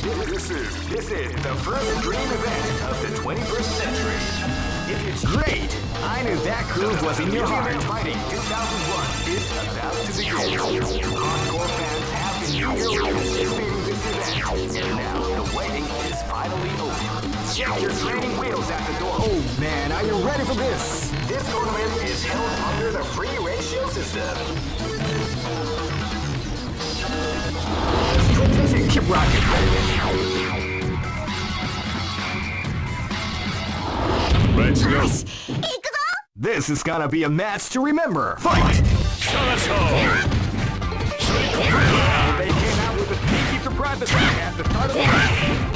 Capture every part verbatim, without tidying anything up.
This is this is the first dream event of the twenty-first century. If it's great, I knew that groove was in your heart. Fighting two thousand one is about to begin. Hardcore fans have been eagerly anticipating this event, and now the waiting is finally over. Check your training wheels at the door. Oh man, are you ready for this? This tournament is held under the free ratio system. Keep rocking. Let's go. This is gonna be a match to remember. Fight! They came out with a sneaky surprise attack at the start of the match.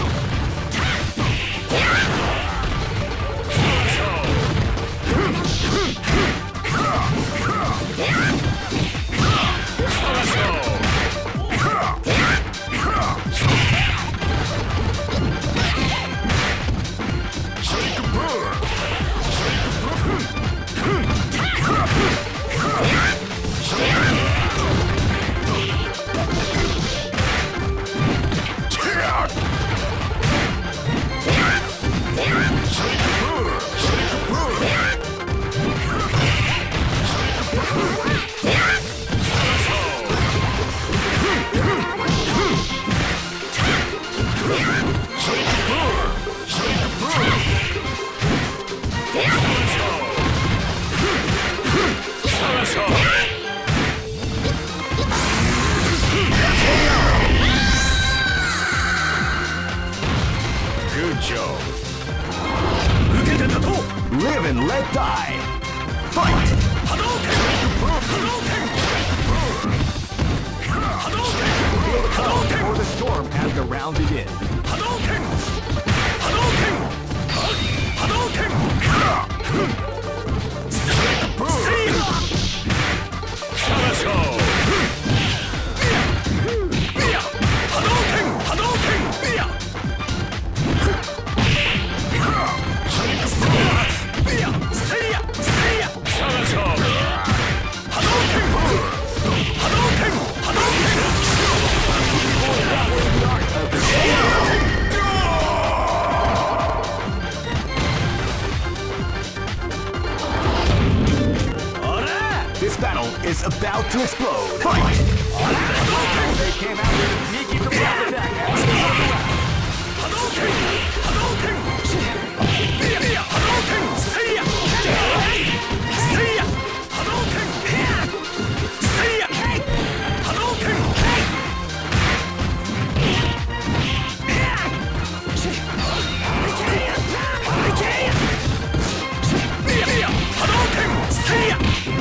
Live and let die. Fight! Feel the calm before the storm as the round begins. This battle is about to explode. Fight! They came out with a sneaky surprise attack at the start of the round. Hadouken! Hadouken! Hadouken! Seiya! Seiya! Hadouken! Seiya! Hadouken! Hadouken! Seiya!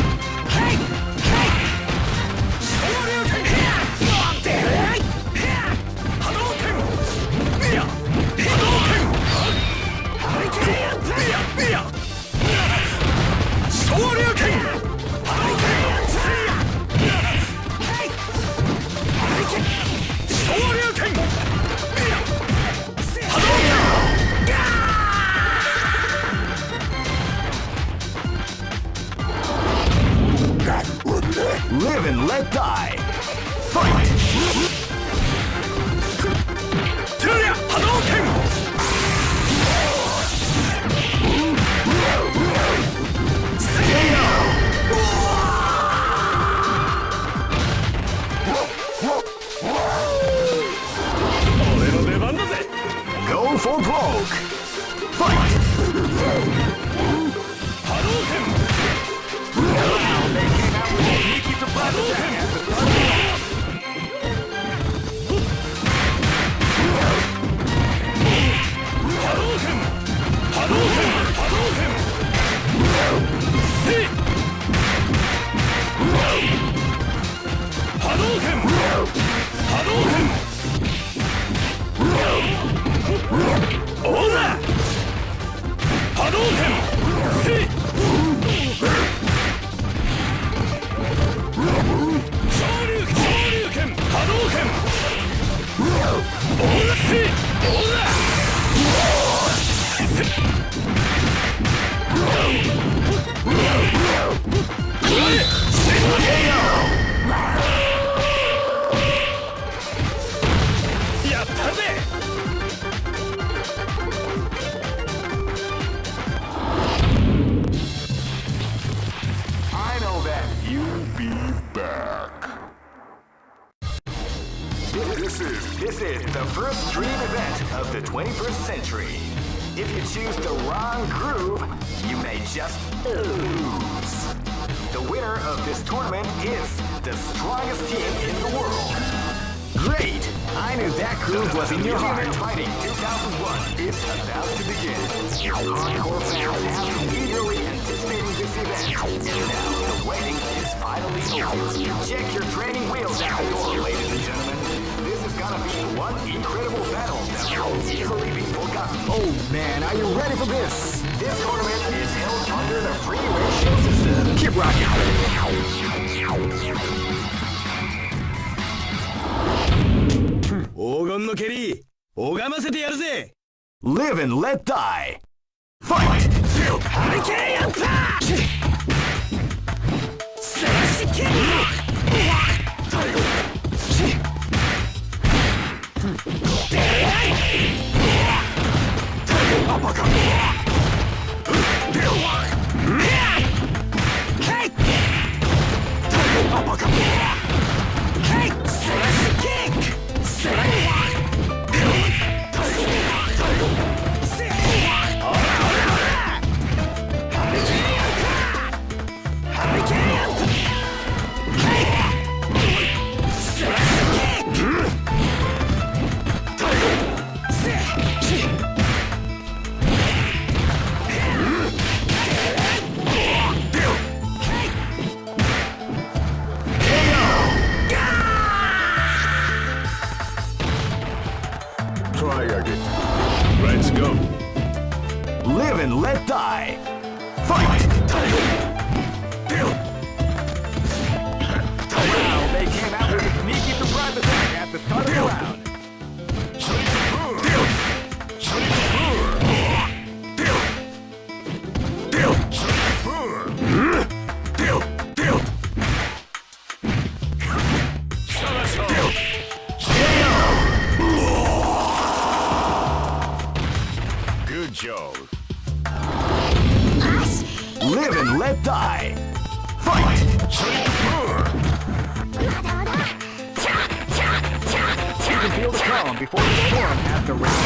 Live and let die. Fight! Hadouken! Go for broke. Fight! Hadouken! Wow, they came out with a sneaky surprise attack at the start of the round. Hadouken! Hadouken! Hadouken! See! Hadouken! Hadouken! Ora! Hadouken! See! This is the first dream event of the twenty-first century. If you choose the wrong groove, you may just lose. The winner of this tournament is the strongest team in the world. Great! I knew that groove was in your heart. Fighting two thousand one is about to begin. Hardcore fans have been eagerly anticipating this event, and now the waiting is finally over. Check your training wheels at the door, ladies and gentlemen. This is gonna be one incredible battle that will easily be forgotten. Oh man, are you ready for this? This tournament is held under the free ratio system. Keep rocking. Live and let die. Fight! Hurricane Punch! Slash kick! Try again. Let's go. Live and let die. Fight! Wow, they came out with a sneaky surprise attack at the start of the round. Good job. Live and let die. Fight! You can feel the calm before the storm at the round.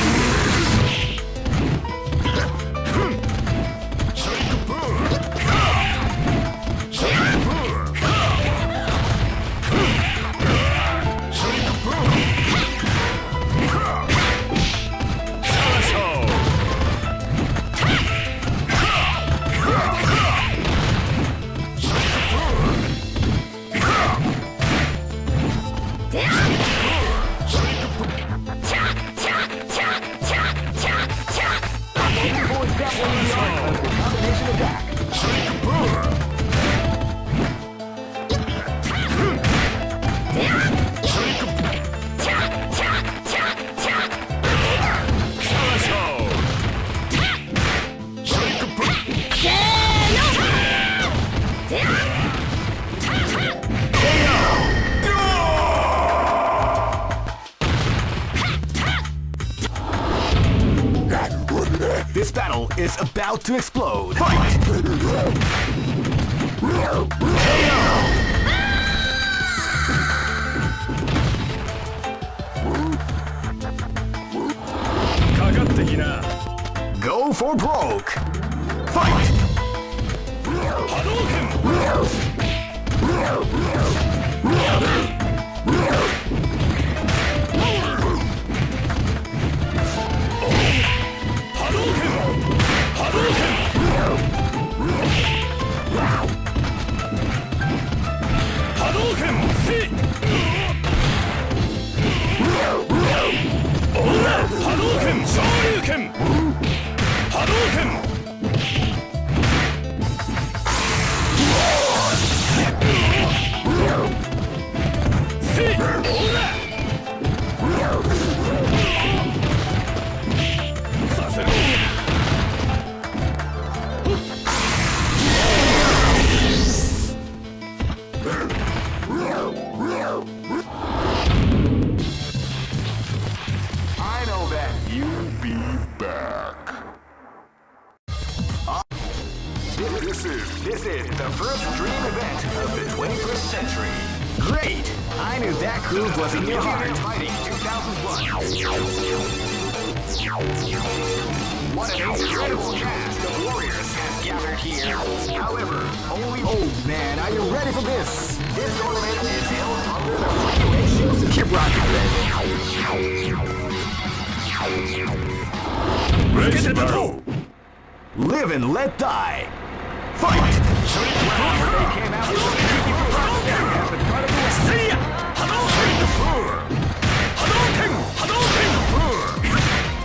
This battle is about to explode. Fight! Go for broke. Fight! Hadouken! This is, this is the first dream event of the twenty-first century. great! I knew that groove was in your heart. Fighting two thousand one. What an incredible cast of warriors has gathered here. However, only... Oh man, are you ready for this? This tournament is held under the regulations. Keep rocking, man. Ready to go! Live and let die. Fight! They came out with a at the front of the way. Hadouken! Hadouken! Hadouken!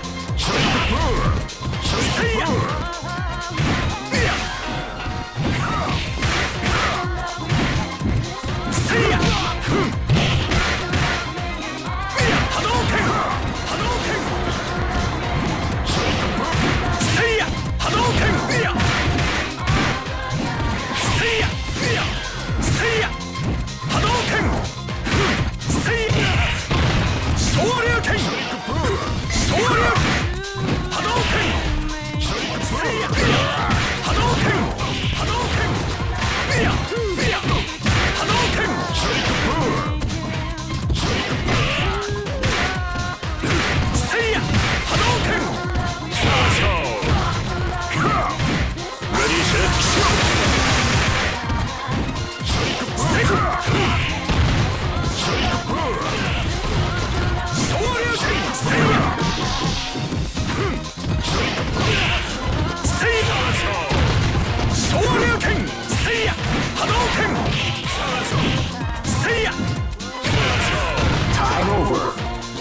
Time over.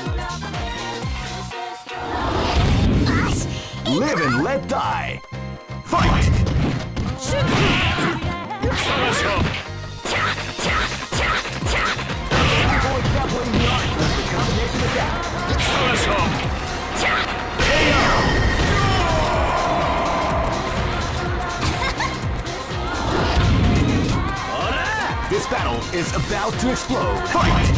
Live and let die. Fight! This battle is about to explode. Fight!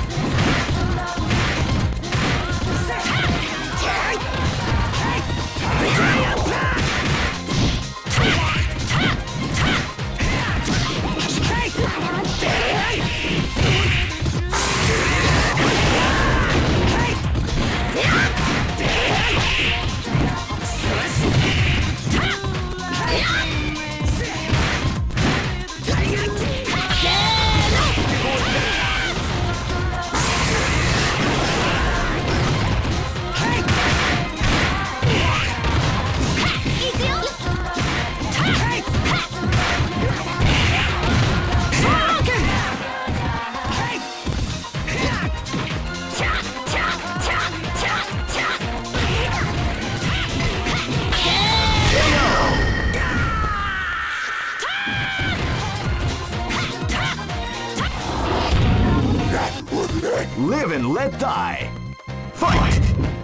Live and let die. Fight!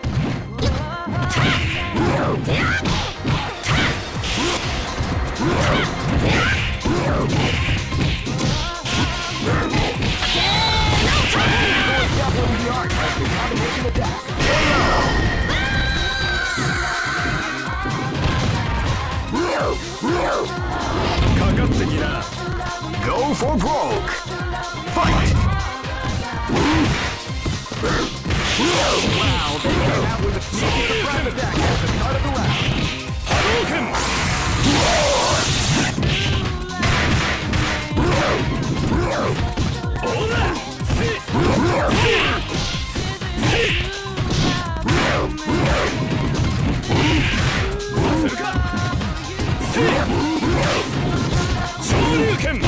Go for broke. Fight! Wow, they came out with a sneaky front attack at the start of the round. Hadouken! Shoryuken!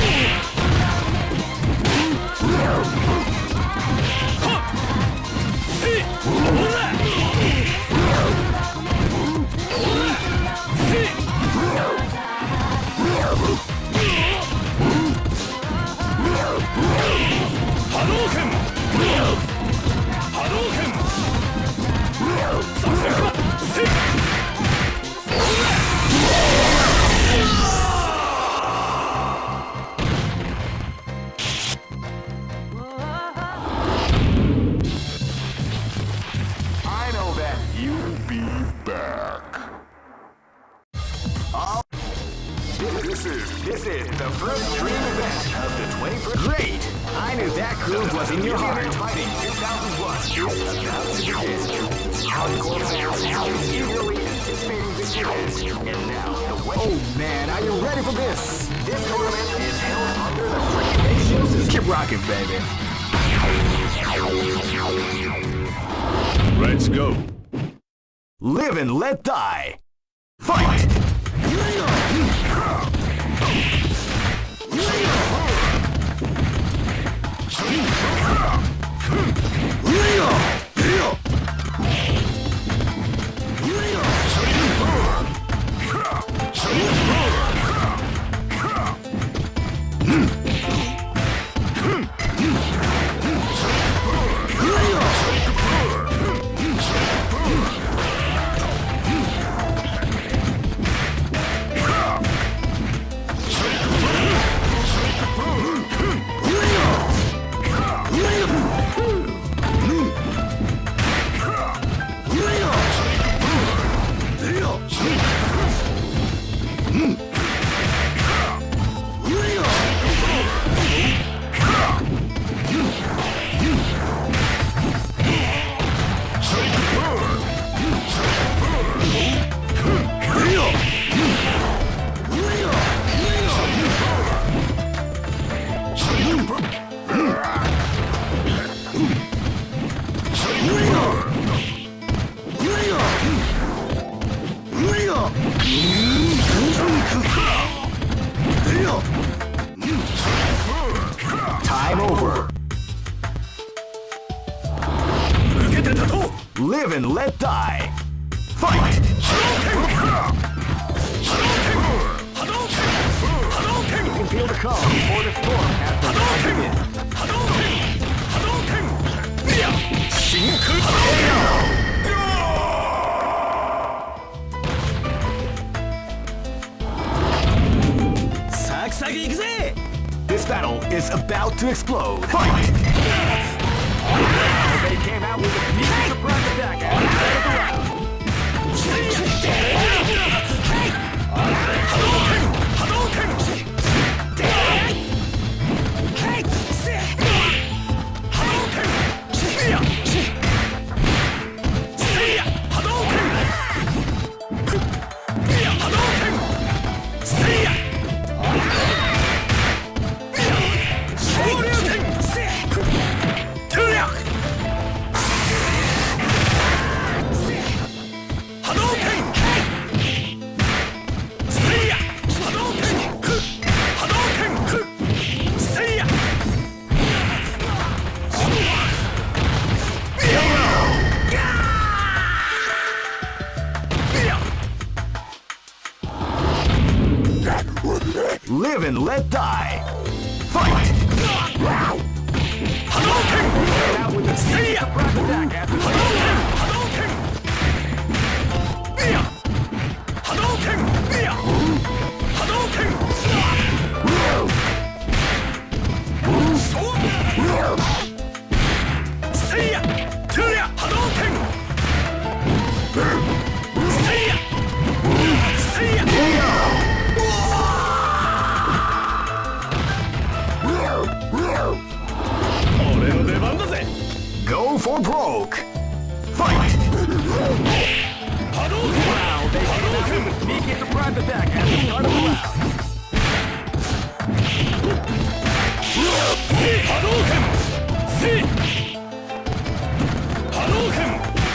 This is, this is the first dream event of the twenty-first. Great! I I knew that groove was in your heart. Fighting two thousand one is about to begin. Hardcore fans have been eagerly anticipating this event. And now, the way... Oh man, are you ready for this? This tournament is held under the regulations. Keep rocking, baby. Let's go. Live and let die. Fight! Time over. Live and let die. Fight! You can feel the calm before the storm after the begin. This battle is about to explode. Fight! They came out with a sneaky surprise attack at the start of the round. Live and let die. Fight! Hadouken! Out with the sneaky surprise attack after the Hadouken! Hadouken! Hadouken! Seiya! Tuya! Hadouken! Seiya! Seiya! Go for broke! Fight! Hadouken! Wow, they came out with a sneaky surprise attack at the start of the round. Hadouken! See! Hadouken!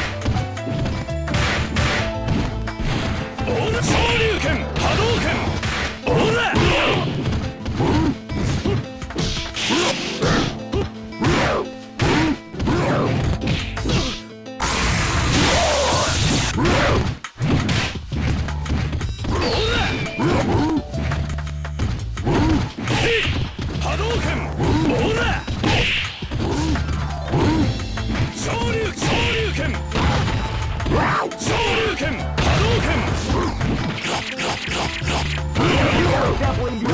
Ora! Shoryuken! Hadouken! Ora! Definitely